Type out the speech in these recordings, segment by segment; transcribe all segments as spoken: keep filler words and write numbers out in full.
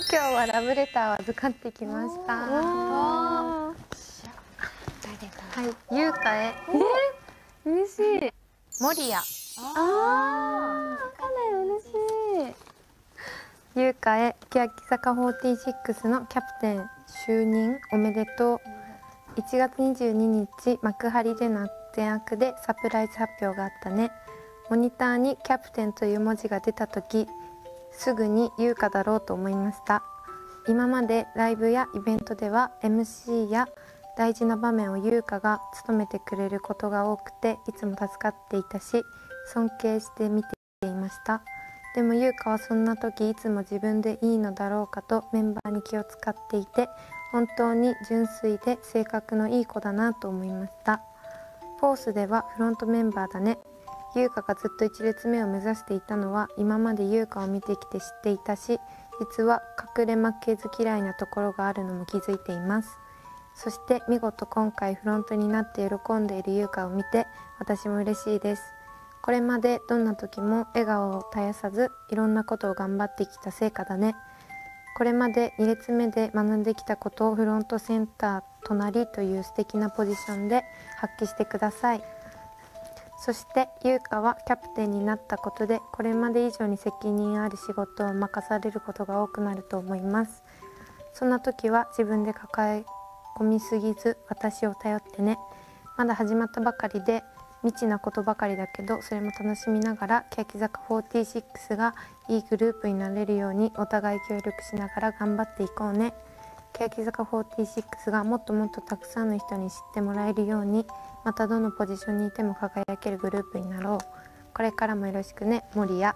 今日はラブレターを預かってきました。はい、優香へ。 え、嬉しい。 守谷。 ああ、かなり嬉しい。 優香へ、欅坂フォーティーシックスのキャプテン就任おめでとう。いちがつにじゅうににち、幕張での善悪でサプライズ発表があったね。モニターにキャプテンという文字が出た時、すぐに優香だろうと思いました。今までライブやイベントでは エムシー や大事な場面を優香が務めてくれることが多くて、いつも助かっていたし尊敬して見ていました。でも優香はそんな時いつも自分でいいのだろうかとメンバーに気を使っていて、本当に純粋で性格のいい子だなと思いました。フォースではフロントメンバーだね。優香がずっと一列目を目指していたのは今まで優香を見てきて知っていたし、実は隠れ負けず嫌いなところがあるのも気づいています。そして見事今回フロントになって喜んでいる優香を見て私も嬉しいです。これまでどんな時も笑顔を絶やさずいろんなことを頑張ってきた成果だね。これまでに列目で学んできたことをフロントセンター隣という素敵なポジションで発揮してください。そして優香はキャプテンになったことでこれまで以上に責任ある仕事を任されることが多くなると思います。そんな時は自分で抱え込みすぎず私を頼ってね。まだ始まったばかりで未知なことばかりだけど、それも楽しみながら欅坂フォーティーシックスがいいグループになれるようにお互い協力しながら頑張っていこうね。欅坂フォーティーシックスがもっともっとたくさんの人に知ってもらえるように、またどのポジションにいても輝けるグループになろう。これからもよろしくね、守谷。はい。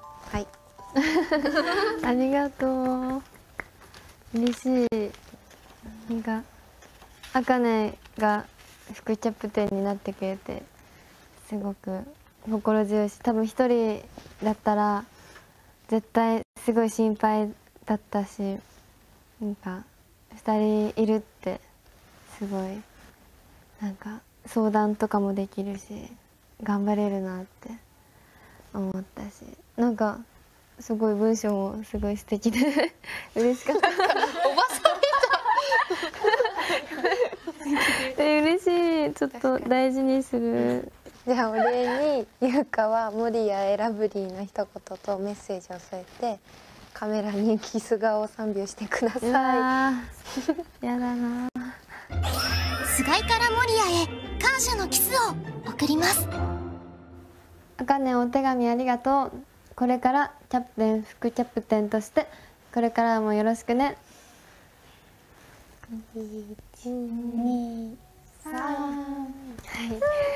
ありがとう。嬉しい。なんかあかねが副キャプテンになってくれてすごく心強いし、多分一人だったら絶対すごい心配だったし、なんか二人いるってすごいなんか相談とかもできるし頑張れるなって思ったし、なんかすごい文章もすごい素敵で嬉しかった。おばさんみたい。嬉しい。ちょっと大事にする。 じゃあお礼に優香は守谷へラブリーな一言とメッセージを添えてカメラにキス顔をさんびょうしてください。 やだな。 菅井から守谷へ感謝のキスを送ります。 あかね、お手紙ありがとう。これからキャプテン副キャプテンとしてこれからもよろしくね。いちにさんはい